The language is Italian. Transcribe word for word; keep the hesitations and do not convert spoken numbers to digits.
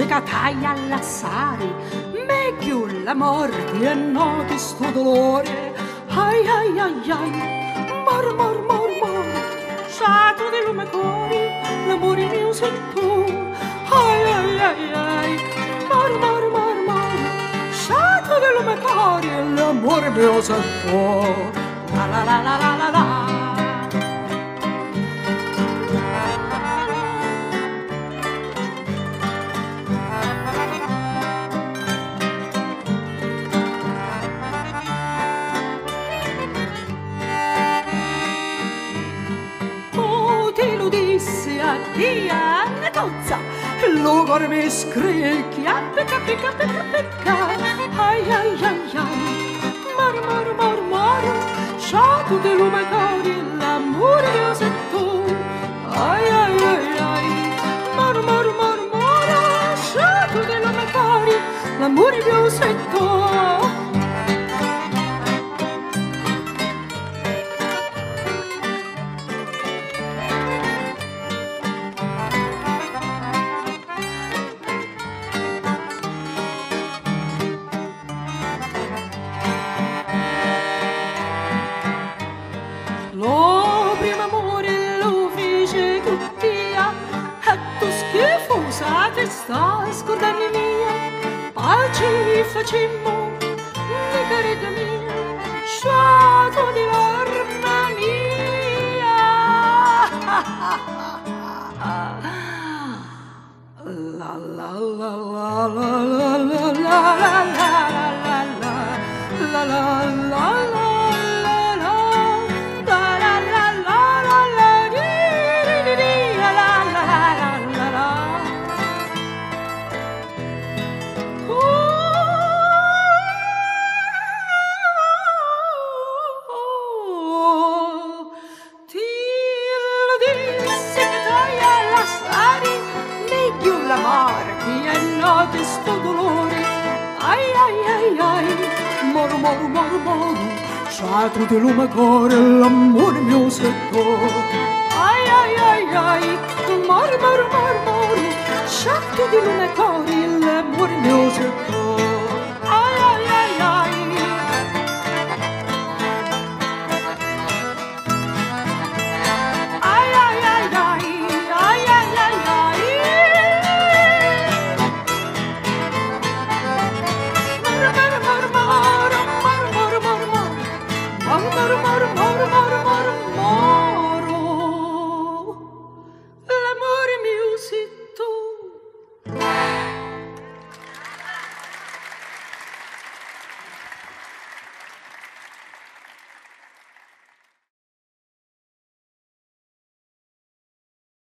catai all'assari, meglio la morte e no di sto dolore. Ai ai ai ai, mor mor mor mor, sciato di lume cori, l'amore mio sei tu. Ai ai ai ai, mor mor mor mor, sciato di lume cori, l'amore mio sei tu. La la la la la la la. Dia una cozza, lo cuore mi scricchia, pecca pecca pecca pecca. Ai ai ai ai, mar mar mar mar, sciato di lume cori, l'amore mio sei tu. Ai ai ai ai, mar mar mar mar, sciato di lume cori, l'amore mio sei tu. Lo primo amore lo fece cottia, e tu schifosa te sta scordando mia. Pace facemmo, di caretta mia, sciato di l'arma mia. La la la la la la la la la la la la la la. L'amore che è no di sto dolore. Ai ai ai ai, mor mor mor mor, sciato di lume core, l'amore mio sei tu. Ai ai ai ai, mor mor mor mor, sciato di lume core, l'amore mio sei tu.